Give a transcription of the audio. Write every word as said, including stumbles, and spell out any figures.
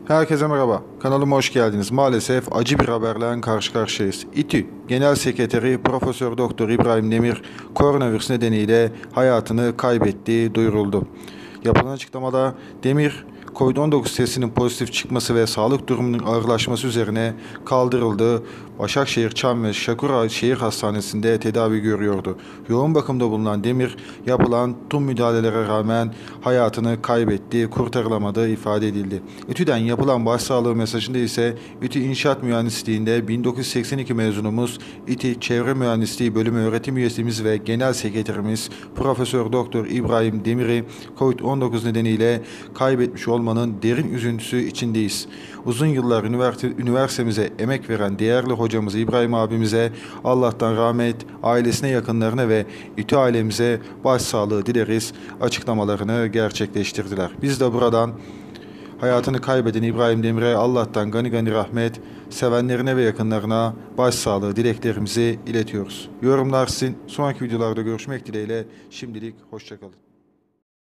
Herkese merhaba. Kanalıma hoş geldiniz. Maalesef acı bir haberle karşı karşıyayız. İTÜ Genel Sekreteri Profesör Doktor İbrahim Demir koronavirüs nedeniyle hayatını kaybettiği duyuruldu. Yapılan açıklamada Demir, kovid on dokuz testinin pozitif çıkması ve sağlık durumunun ağırlaşması üzerine kaldırıldı. Başakşehir Çam ve Şakura Şehir Hastanesi'nde tedavi görüyordu. Yoğun bakımda bulunan Demir, yapılan tüm müdahalelere rağmen hayatını kaybetti, kurtarılamadığı ifade edildi. İTÜ'den yapılan başsağlığı mesajında ise İTÜ İnşaat Mühendisliği'nde bin dokuz yüz seksen iki mezunumuz, İTÜ Çevre Mühendisliği Bölümü öğretim üyesimiz ve Genel Sekreterimiz Profesör Doktor İbrahim Demir'i kovid on dokuz nedeniyle kaybetmiş olmanın derin üzüntüsü içindeyiz. Uzun yıllar üniversite, üniversitemize emek veren değerli hocamız İbrahim abimize Allah'tan rahmet, ailesine, yakınlarına ve İTÜ ailemize başsağlığı dileriz açıklamalarını gerçekleştirdiler. Biz de buradan hayatını kaybeden İbrahim Demir'e Allah'tan gani gani rahmet, sevenlerine ve yakınlarına başsağlığı dileklerimizi iletiyoruz. Yorumlar sizin. Sonraki videolarda görüşmek dileğiyle. Şimdilik hoşça kalın.